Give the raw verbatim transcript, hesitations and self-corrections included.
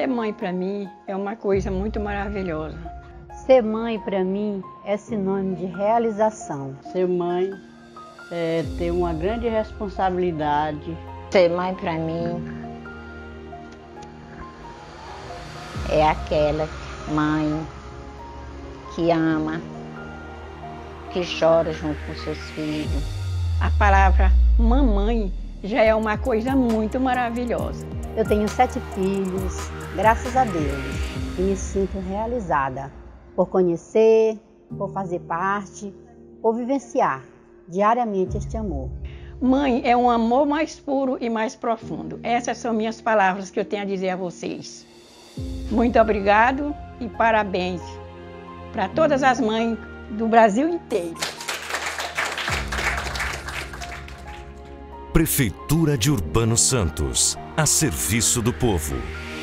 Ser mãe para mim é uma coisa muito maravilhosa. Ser mãe para mim é sinônimo de realização. Ser mãe é ter uma grande responsabilidade. Ser mãe para mim é aquela mãe que ama, que chora junto com seus filhos. A palavra mamãe já é uma coisa muito maravilhosa. Eu tenho sete filhos, graças a Deus, e me sinto realizada por conhecer, por fazer parte, por vivenciar diariamente este amor. Mãe é um amor mais puro e mais profundo. Essas são minhas palavras que eu tenho a dizer a vocês. Muito obrigado e parabéns para todas as mães do Brasil inteiro. Prefeitura de Urbano Santos, a serviço do povo.